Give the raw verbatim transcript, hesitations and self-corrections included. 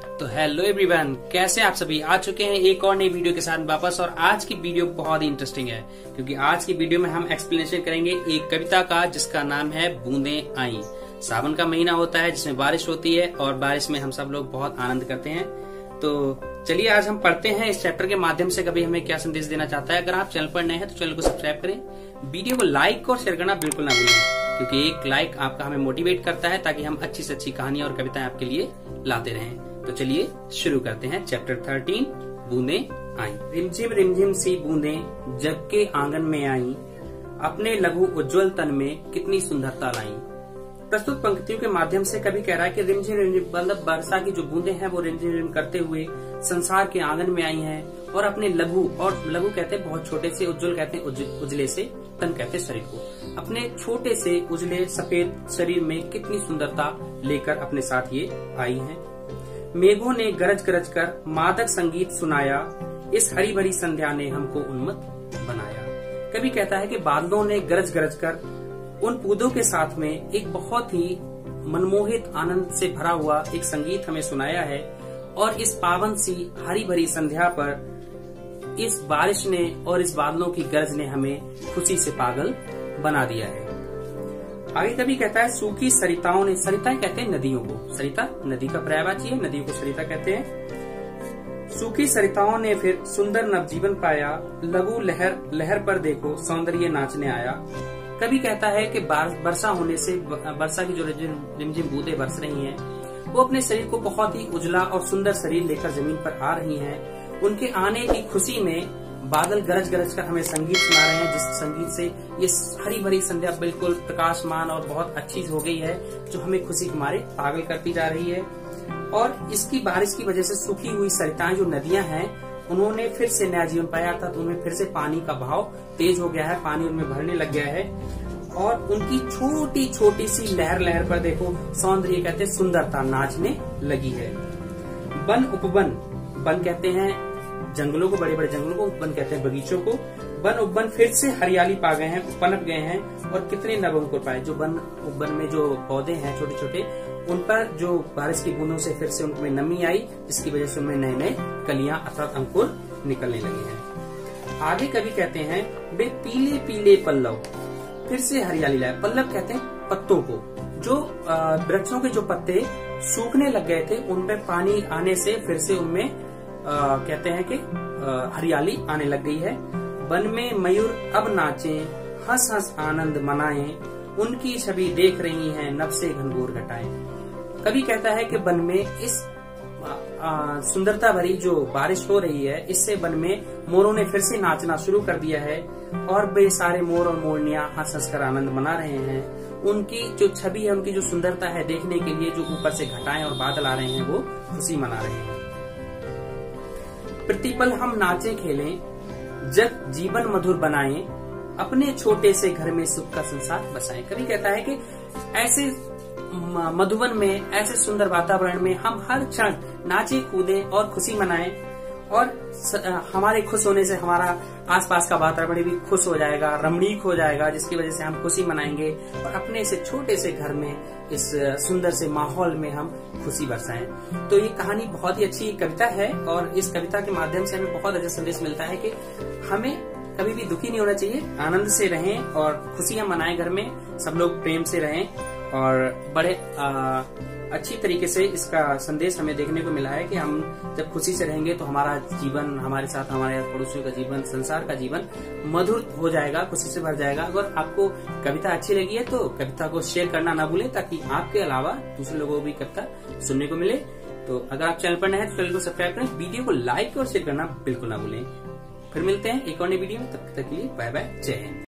तो hello everyone, कैसे आप सभी आ चुके हैं एक और नई वीडियो के साथ वापस। और आज की वीडियो बहुत ही इंटरेस्टिंग है क्योंकि आज की वीडियो में हम एक्सप्लेनेशन करेंगे एक कविता का जिसका नाम है बूंदें आई। सावन का महीना होता है जिसमें बारिश होती है और बारिश में हम सब लोग बहुत आनंद करते हैं। तो चलिए आज हम पढ़ते हैं इस चैप्टर के माध्यम से कभी हमें क्या संदेश देना चाहता है। अगर आप चैनल पर नए हैं तो चैनल को सब्सक्राइब करें, वीडियो को लाइक और शेयर करना बिल्कुल ना भूलें क्योंकि एक लाइक आपका हमें मोटिवेट करता है ताकि हम अच्छी से अच्छी कहानियां और कविताएं आपके लिए लाते रहें। तो चलिए शुरू करते हैं चैप्टर थर्टीन, बूंदें आई। रिमझिम रिमझिम सी बूंदें जग के आंगन में आई, अपने लघु उज्जवल तन में कितनी सुंदरता लाई। प्रस्तुत पंक्तियों के माध्यम से कवि कह रहा है कि रिमझिम रिमझिम मतलब वर्षा की जो बूंदें हैं वो रिमझिम रिमझिम करते हुए संसार के आंगन में आई हैं और अपने लघु, और लघु कहते हैं बहुत छोटे से, उज्जवल कहते हैं उजले से, तन कहते हैं शरीर को, अपने छोटे से उजले सफेद शरीर में कितनी सुंदरता लेकर अपने साथ ये आई हैं। मेघों ने गरज गरज कर मादक संगीत सुनाया, इस हरी भरी संध्या ने हमको उन्मत्त बनाया। कवि कहता है कि बादलों ने गरज गरज कर उन बूंदों के साथ में एक बहुत ही मनमोहित आनंद से भरा हुआ एक संगीत हमें सुनाया है और इस पावन सी हरी भरी संध्या पर इस बारिश ने और इस बादलों की गरज ने हमें खुशी से पागल बना दिया है। आगे कभी कहता है सूखी सरिताओं ने, सरिताएं कहते हैं नदियों को, सरिता नदी का पर्यायवाची है, नदियों को सरिता कहते हैं। सूखी सरिताओं ने फिर सुंदर नवजीवन पाया, लघु लहर लहर पर देखो सौंदर्य नाचने आया। कभी कहता है कि वर्षा होने से, वर्षा की जो रिमझिम बूंदें बरस रही हैं वो अपने शरीर को बहुत ही उजला और सुंदर शरीर लेकर जमीन पर आ रही हैं। उनके आने की खुशी में बादल गरज गरज कर हमें संगीत सुना रहे हैं, जिस संगीत से ये हरी भरी संध्या बिल्कुल प्रकाशमान और बहुत अच्छी हो गई है जो हमें खुशी के मारे पागल करती जा रही है। और इसकी बारिश की वजह से सूखी हुई सरिताएं जो नदियां हैं उन्होंने फिर से नया जीवन पाया था, तो उनमें फिर से पानी का बहाव तेज हो गया है, पानी उनमें भरने लग गया है और उनकी छोटी छोटी सी लहर लहर पर देखो सौंदर्य कहते हैं सुंदरता नाचने लगी है। वन उपवन, वन कहते हैं जंगलों को, बड़े बड़े जंगलों को, उपवन कहते हैं बगीचों को। वन उपवन फिर से हरियाली पा गए हैं, पनप गए हैं और कितने नवअंकुर पाए। जो वन उपवन में जो पौधे हैं छोटे छोटे, उन पर जो बारिश की बूंदों से फिर से उनमें नमी आई, जिसकी वजह से उनमें नए नए कलियां अर्थात अंकुर निकलने लगे हैं। आगे कवि कहते हैं वे पीले पीले पल्लव फिर से हरियाली लाए। पल्लव कहते हैं पत्तों को, जो वृक्षों के जो पत्ते सूखने लग गए थे उन पर पानी आने से फिर से उनमें आ, कहते हैं कि आ, हरियाली आने लग गई है। वन में मयूर अब नाचे, हंस हंस आनंद मनाएं, उनकी छवि देख रही हैं नभ से घनघोर घटाएं। कवि कहता है कि वन में इस आ, सुंदरता भरी जो बारिश हो रही है, इससे वन में मोरों ने फिर से नाचना शुरू कर दिया है और वे सारे मोर और मोरनियां हंस हंस कर आनंद मना रहे हैं। उनकी जो छवि है, उनकी जो सुंदरता है देखने के लिए, जो ऊपर से घटाएं और बादल आ रहे हैं वो खुशी मना रहे हैं। प्रतिपल हम नाचे खेलें, जग जीवन मधुर बनाएं, अपने छोटे से घर में सुख का संसार बसाएं। कभी कहता है कि ऐसे मधुवन में, ऐसे सुंदर वातावरण में हम हर क्षण नाचे कूदें और खुशी मनाएं और हमारे खुश होने से हमारा आसपास का वातावरण भी खुश हो जाएगा, रमणीक हो जाएगा, जिसकी वजह से हम खुशी मनाएंगे और अपने से छोटे से घर में इस सुंदर से माहौल में हम खुशी बरसाएं। तो ये कहानी बहुत ही अच्छी कविता है और इस कविता के माध्यम से हमें बहुत अच्छा संदेश मिलता है कि हमें कभी भी दुखी नहीं होना चाहिए, आनंद से रहें और खुशियां मनाएं, घर में सब लोग प्रेम से रहें। और बड़े आ, अच्छी तरीके से इसका संदेश हमें देखने को मिला है कि हम जब खुशी से रहेंगे तो हमारा जीवन, हमारे साथ हमारे पड़ोसियों का जीवन, संसार का जीवन मधुर हो जाएगा, खुशी से भर जाएगा। अगर आपको कविता अच्छी लगी है तो कविता को शेयर करना ना भूलें ताकि आपके अलावा दूसरे लोगों को भी कविता सुनने को मिले। तो अगर आप चैनल पर नए हैं तो चैनल को सब्सक्राइब करें, वीडियो को लाइक और शेयर करना बिल्कुल ना भूलें। फिर मिलते हैं एक और नई वीडियो में, तब तक के लिए बाय बाय, जय हिंद।